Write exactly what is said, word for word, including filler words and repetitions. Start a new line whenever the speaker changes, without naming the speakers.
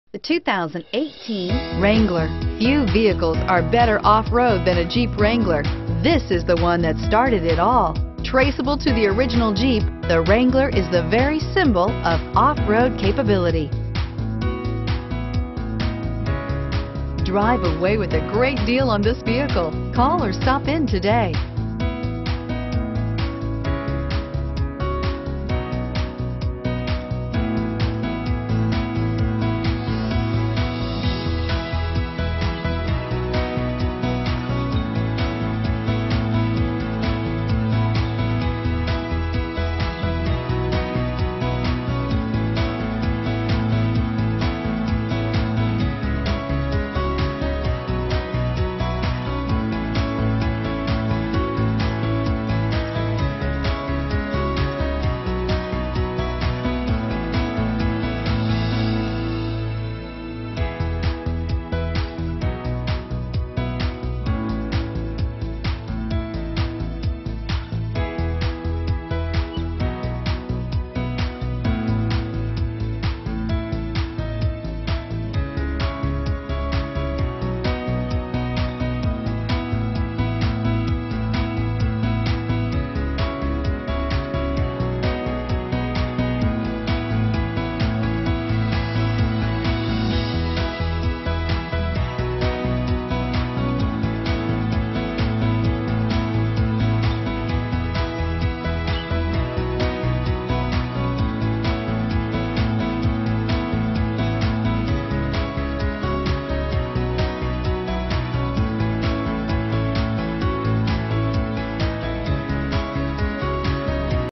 The two thousand eighteen Wrangler. Few vehicles are better off-road than a Jeep Wrangler. This is the one that started it all. Traceable to the original Jeep, the Wrangler is the very symbol of off-road capability. Drive away with a great deal on this vehicle. Call or stop in today.